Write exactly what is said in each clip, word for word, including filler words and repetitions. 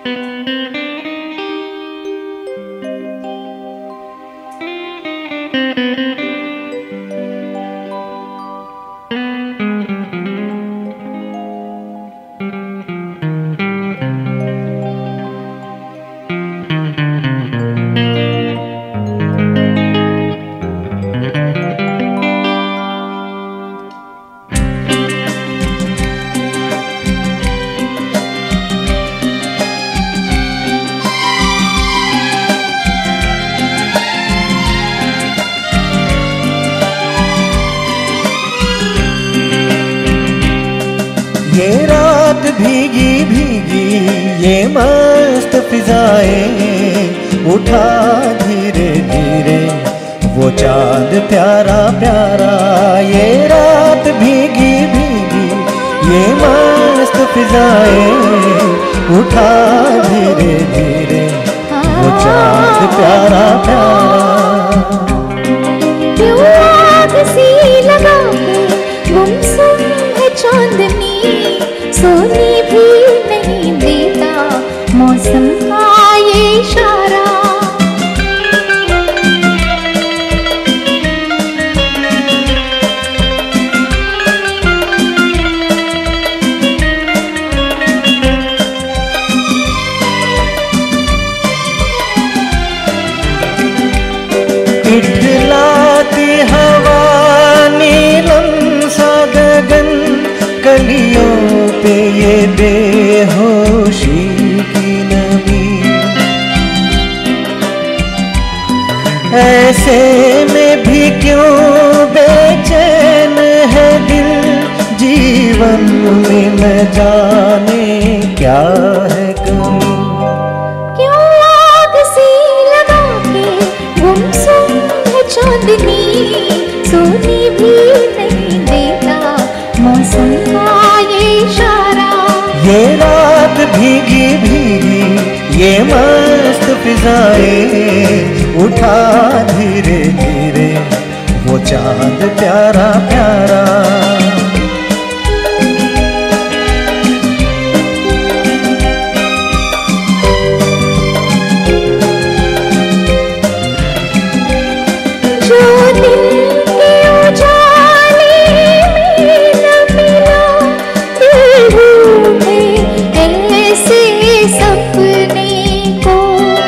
ये रात भीगी भीगी ये मस्त फिजाएं, उठा धीरे धीरे वो चांद प्यारा प्यारा। ये रात भीगी भीगी ये मस्त फिजाएं, उठा धीरे धीरे वो चांद प्यारा प्यारा। क्यों आग सी लगा के गुमसुम है चांदनी, सोने भी नहीं देता मौसम का ये इशारा। इठलाती हवा नीलम सा गगन, कलियों पे ये बेहोशी की नमी। ऐसे में भी क्यों बेचैन है दिल, जीवन में न जाने क्या है कमी। क्यों आग सी लगा के गुमसुम है चांदनी, सोने भी नहीं देता मौसम का ये इशारा। ये रात भीगी भीगी ये मस्त फिजाएं, उठा धीरे धीरे वो चांद प्यारा प्यारा। जो दिल के उजाले में न मिला, दिल ढूंढे ऐसे सपने को।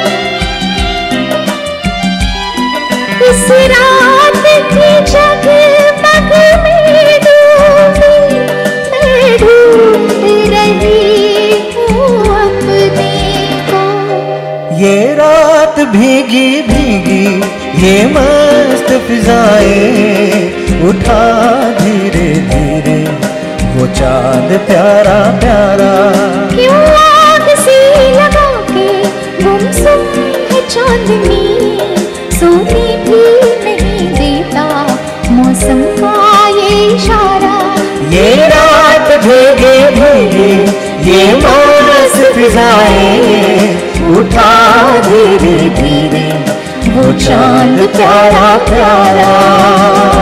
इस रात की जगमग में डूबी मैं ढूंढ रही हूँ अपने को। ये रात भीगी भीगी ये मस्त फिजाएं, उठा धीरे धीरे वो चांद प्यारा प्यारा। क्यों आग सी लगा के गुमसुम है चांदनी, सोने भी नहीं देता मौसम का ये इशारा। ये रात भीगी भीगी ये मस्त फिजाएं, उठा धीरे धीरे वो चांद प्यारा प्यारा।